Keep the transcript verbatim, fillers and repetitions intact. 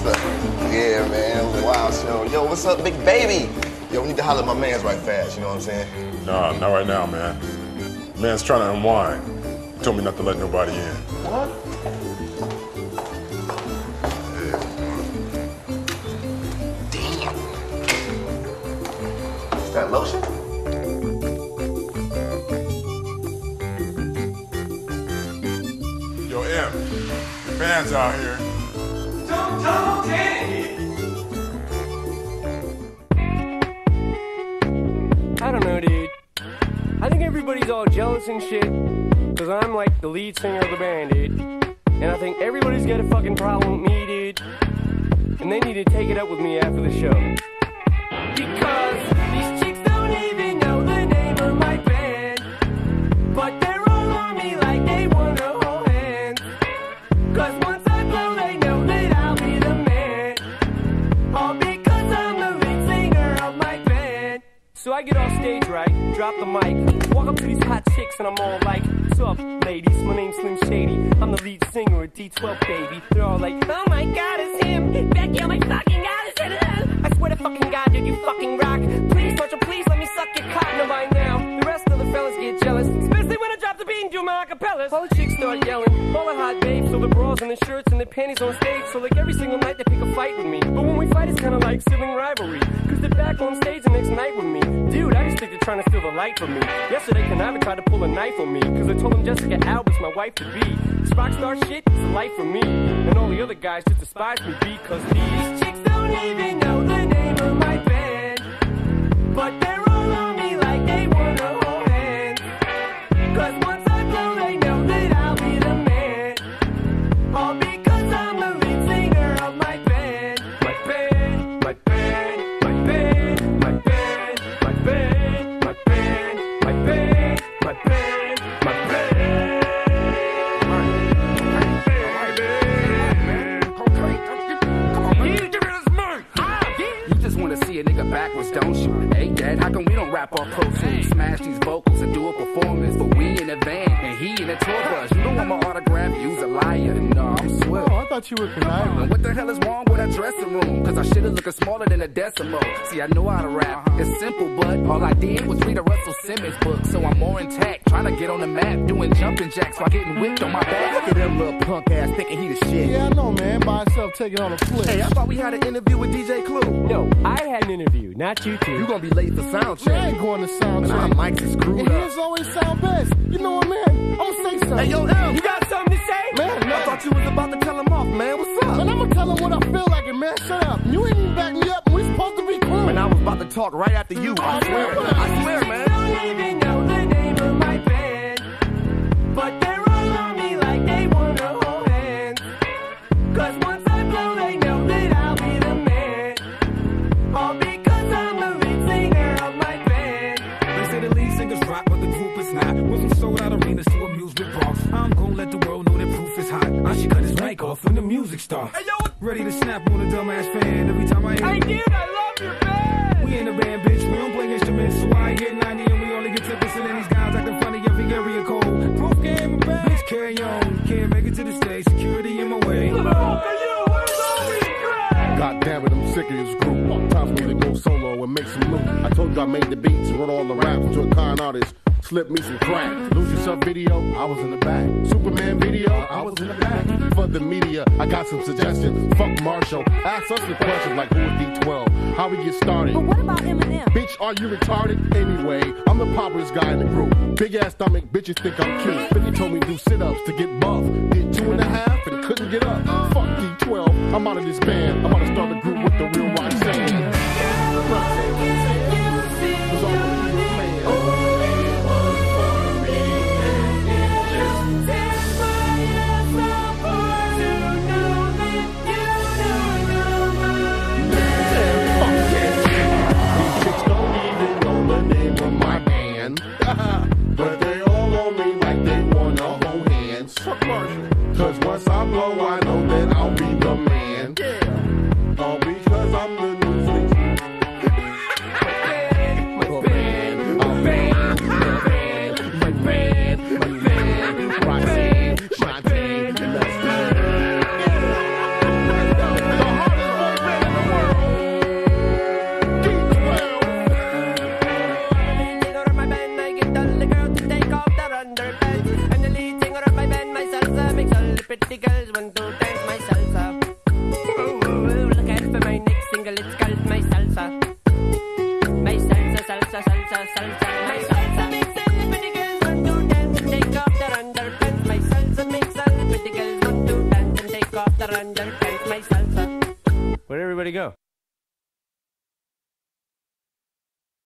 Yeah, man. Wow, show. Yo, what's up, big baby? Yo, we need to holler at my mans right fast, you know what I'm saying? Nah, not right now, man. Man's trying to unwind. He told me not to let nobody in. What? Damn. Is that lotion? Yo, M, your man's out here. Don't, don't, Danny! I don't know, dude. I think everybody's all jealous and shit, cause I'm like the lead singer of the band, dude. And I think everybody's got a fucking problem with me, dude. And they need to take it up with me after the show. Because these chicks don't even know the name of my band, but they're all on me like they wanna hold hands. Cause once I blow, they know that I'll be the man. All because I'm the lead singer of my band. So I get off stage, right, drop the mic, walk up to these hot chicks and I'm all like, what's up, ladies, my name's Slim Shady, I'm the lead singer of D twelve, baby. They're all like, oh my god, it's him, Becky, oh my fucking god, it's him. I swear to fucking god, dude, you fucking rock. Please, Marshall, please let me suck your cock. No, by now, the rest of the fellas get jealous, especially when I drop the beat and do my acapellas. All the chicks start yelling, all the hot babes, so the bras and the shirts and the panties on stage. So like every single night they pick a fight with me, but when we fight it's kinda like sibling rivalry, cause they're back on stage the next night with me. Dude, I just think they're trying to steal the light from me. Yesterday Canava tried to pull a knife on me, cause I told him Jessica Alba's my wife to be. This rock star shit is a life for me, and all the other guys just despise me because these chicks don't even know the name of my band, but they're all on me like they wanna hold hands. Cause once I blow they know that I'll be the man, all because I'm the lead singer of my band. My band, my band, my band, my band, my band, my band, my band, my band, my band. You just wanna see a nigga backwards, don't you? Hey, Dad, how come we don't rap our pro tools, smash these vocals and do a performance? But we in a van and he in a tour bus. You don't want my autograph, you's a liar. No, I'm swill. Oh, I thought you were conniving. What the hell is wrong with that dressing room? Cause I should've looking smaller than a decimal. See, I know how to rap. It's simple, but all I did was read a Russell Simmons book. So I'm more intact, trying to get on the map, doing jumping jacks while getting whipped on my back. Look at them little punk ass thinking he the shit. Yeah, I know, man. By himself taking on a flip. Hey, I thought we had an interview with D J Clue. No, I had an interview, not you two. You gonna be late for sound check. I ain't going to sound check. Nah, Mike's is screwed and up. his always sound best. You know what, man? I'm gonna say something. Hey, yo, L, You got something to say? Man, man. I thought you was about to tell him off, man. What's up? Man, I'm gonna tell him what I feel like, and man, shut up. You ain't even back me up, and we supposed to be cool. Man, I was about to talk right after you. I swear. I swear, man. Don't even know the name of my band, but they're all on me like they wanna hold hands. Cause once I blow, they know that I'll be the man, all because I'm the lead singer of my band. They say the lead singers rock, but the group is not. Went from sold out arenas to amusement parks. I'm gonna let the world know that proof is hot. I should cut his rank off when the music starts. Hey, yo. Ready to snap on a dumbass fan every time I hear. Hey dude, I love your band! We in the band, bitch. We don't play instruments, so I get ninety and we only get ten percent of these guys acting funny every area code. Proof game back. Bitch, carry on. Can't make it to the stage. Security in my way. God damn it, I'm sick of this group. Time for me to go solo and make some loot. I told you I made the beats and wrote all the raps to a con artist. Slip me some crack. Lose Yourself video, I was in the back. Superman video, I was in the back. For the media, I got some suggestions. Fuck Marshall. Ask us the questions like who is D twelve? How we get started? But what about Eminem? Bitch, are you retarded? Anyway, I'm the poppiest guy in the group. Big ass stomach, bitches think I'm cute. fifty told me to do sit-ups to get buff. Did two and a half and couldn't get up. Fuck D twelve, I'm out of this band. I'm about to start a group with the real Roxanne. But they all on me like they wanna hold hands. Cause once I blow, I know that I'll be the man. All because I'm the new thing. pretty girls want to dance and take off their underpants, my salsa. Where'd everybody go?